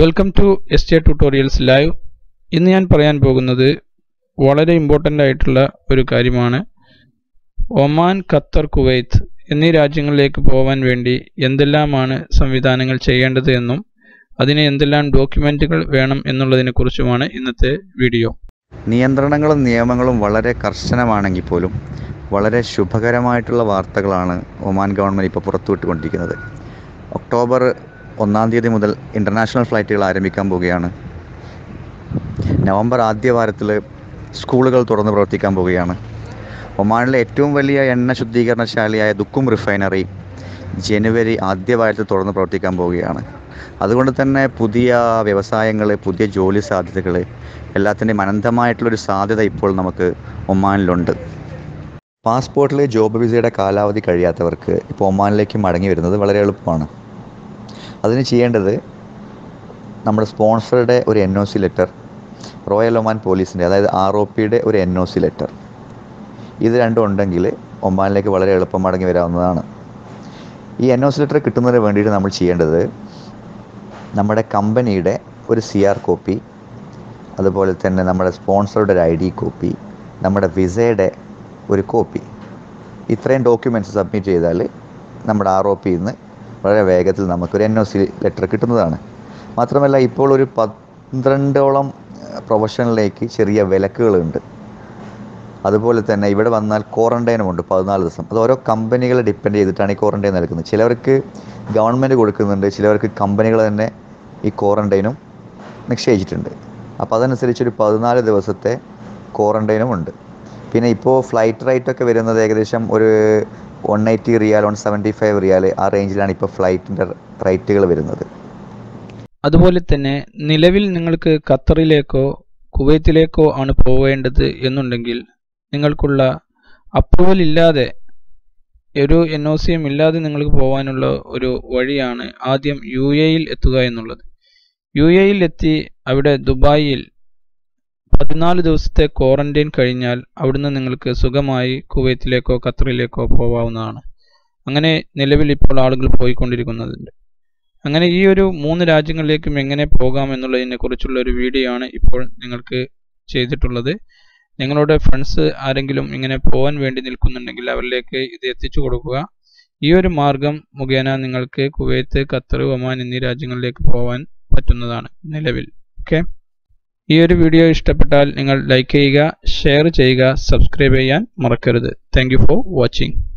Welcome to SJTutorials Live. ഇന്ന് ഞാൻ പറയാൻ പോകുന്നത് വളരെ ഇമ്പോർട്ടൻ്റ് ആയിട്ടുള്ള ഒരു കാര്യമാണ്. ഒമാൻ, ഖത്തർ, കുവൈത്ത് എന്നീ രാജ്യങ്ങളിലേക്ക് പോകാൻ വേണ്ടി എന്തെല്ലാമാണ് സംവിധാനങ്ങൾ ചെയ്യേണ്ടത് എന്നും അതിന് എന്തെല്ലാം ഡോക്യുമെന്റുകൾ വേണം എന്നുള്ളതിനെക്കുറിച്ചുമാണ് ഇന്നത്തെ വീഡിയോ. നിയന്ത്രണങ്ങളും നിയമങ്ങളും വളരെ കർശനമാണെങ്കിൽ പോലും വളരെ ശുഭകരമായിട്ടുള്ള വാർത്തകളാണ് ഒമാൻ ഗവൺമെൻറ് ഇപ്പോൾ പുറത്തുവിട്ടുകൊണ്ടിരിക്കുന്നത്. ഒക്ടോബർ 1-ാം തീയതി മുതൽ ഇൻ്റർനാഷണൽ ഫ്ലൈറ്റുകൾ ആരംഭിക്കാൻ പോവുകയാണ്. നവംബർ ആദ്യ വാരത്തിൽ സ്കൂളുകൾ തുറന്ന് പ്രവർത്തിക്കാൻ പോവുകയാണ്. ഒമാനിലെ ഏറ്റവും വലിയ എണ്ണ ശുദ്ധീകരണശാലയായ ദുക്കും റിഫൈനറി ജനുവരി ആദ്യ വാരത്തിൽ തുറന്ന് പ്രവർത്തിക്കാൻ പോവുകയാണ്. അതുകൊണ്ട് തന്നെ പുതിയ വ്യവസായങ്ങൾ, പുതിയ ജോലി സാധ്യതകൾ എല്ലാത്തിൻ്റെയും അനന്തമായിട്ടുള്ളൊരു സാധ്യത ഇപ്പോൾ നമുക്ക് ഒമാനിലുണ്ട്. പാസ്പോർട്ടിൽ ജോബ് വിസയുടെ കാലാവധി കഴിയാത്തവർക്ക് ഇപ്പോൾ ഒമാനിലേക്ക് മടങ്ങി വരുന്നത് വളരെ എളുപ്പമാണ്. അതിന് ചെയ്യേണ്ടത് നമ്മുടെ സ്പോൺസറുടെ ഒരു NOC ലെറ്റർ, റോയൽ ഒമാൻ പോലീസിൻ്റെ അതായത് ROPയുടെ ഒരു NOC ലെറ്റർ, ഇത് രണ്ടും ഉണ്ടെങ്കിൽ ഒമാനിലേക്ക് വളരെ എളുപ്പം മടങ്ങി വരാവുന്നതാണ്. ഈ NOC ലെറ്റർ കിട്ടുന്നതിന് വേണ്ടിയിട്ട് നമ്മൾ ചെയ്യേണ്ടത് നമ്മുടെ കമ്പനിയുടെ ഒരു CR കോപ്പി, അതുപോലെ തന്നെ നമ്മുടെ സ്പോൺസറുടെ ഒരു ID കോപ്പി, നമ്മുടെ വിസയുടെ ഒരു കോപ്പി, ഇത്രയും ഡോക്യുമെൻറ്റ്സ് സബ്മിറ്റ് ചെയ്താൽ നമ്മുടെ ROPയിൽ നിന്ന് വളരെ വേഗത്തിൽ നമുക്കൊരു NOC ലെറ്റർ കിട്ടുന്നതാണ്. മാത്രമല്ല ഇപ്പോൾ ഒരു 12ഓളം പ്രൊഫഷനിലേക്ക് ചെറിയ വിലക്കുകളുണ്ട്. അതുപോലെ തന്നെ ഇവിടെ വന്നാൽ ക്വാറൻറ്റൈനുമുണ്ട് 14 ദിവസം. അത് ഓരോ കമ്പനികളെ ഡിപ്പെൻഡ് ചെയ്തിട്ടാണ് ഈ ക്വാറൻറ്റൈൻ നൽകുന്നത്. ചിലവർക്ക് ഗവൺമെൻറ് കൊടുക്കുന്നുണ്ട്, ചിലവർക്ക് കമ്പനികൾ തന്നെ ഈ ക്വാറൻറ്റൈനും നിശ്ചയിച്ചിട്ടുണ്ട്. അപ്പോൾ അതനുസരിച്ചൊരു 14 ദിവസത്തെ ക്വാറൻറ്റൈനും ഉണ്ട്. പിന്നെ ഇപ്പോൾ ഫ്ലൈറ്റ് റേറ്റൊക്കെ വരുന്നത് ഏകദേശം ഒരു 180 റിയാൽ, 175 റിയാൽ, ആ റേഞ്ചിലാണ് ഇപ്പോൾ ഫ്ലൈറ്റിൻ്റെ റേറ്റുകൾ വരുന്നത്. അതുപോലെ തന്നെ നിലവിൽ നിങ്ങൾക്ക് ഖത്തറിലേക്കോ കുവൈത്തിലേക്കോ ആണ് പോവേണ്ടത് എന്നുണ്ടെങ്കിൽ നിങ്ങൾക്കുള്ള അപ്രൂവൽ ഇല്ലാതെ, ഒരു NOCയും ഇല്ലാതെ നിങ്ങൾക്ക് പോകാനുള്ള ഒരു വഴിയാണ് ആദ്യം UAEയിൽ എത്തുക എന്നുള്ളത്. UAEയിൽ എത്തി അവിടെ ദുബായിൽ 14 ദിവസത്തെ ക്വാറന്റൈൻ കഴിഞ്ഞാൽ അവിടുന്ന് നിങ്ങൾക്ക് സുഖമായി കുവൈത്തിലേക്കോ ഖത്തറിലേക്കോ പോകാവുന്നതാണ്. അങ്ങനെ നിലവിൽ ഇപ്പോൾ ആളുകൾ പോയിക്കൊണ്ടിരിക്കുന്നുണ്ട്. അങ്ങനെ ഈ ഒരു 3 രാജ്യങ്ങളിലേക്കും എങ്ങനെ പോകാം എന്നുള്ളതിനെ കുറിച്ചുള്ള ഒരു വീഡിയോ ആണ് ഇപ്പോൾ നിങ്ങൾക്ക് ചെയ്തിട്ടുള്ളത്. നിങ്ങളുടെ ഫ്രണ്ട്സ് ആരെങ്കിലും ഇങ്ങനെ പോകാൻ വേണ്ടി നിൽക്കുന്നുണ്ടെങ്കിൽ അവരിലേക്ക് ഇത് എത്തിച്ചു കൊടുക്കുക. ഈ ഒരു മാർഗം മുഖേന നിങ്ങൾക്ക് കുവൈത്ത്, ഖത്തർ, ഒമാൻ എന്നീ രാജ്യങ്ങളിലേക്ക് പോകാൻ പറ്റുന്നതാണ് നിലവിൽ. ഓക്കെ, ഈ ഒരു വീഡിയോ ഇഷ്ടപ്പെട്ടാൽ നിങ്ങൾ ലൈക്ക് ചെയ്യുക, ഷെയർ ചെയ്യുക, സബ്സ്ക്രൈബ് ചെയ്യാൻ മറക്കരുത്. Thank you for watching.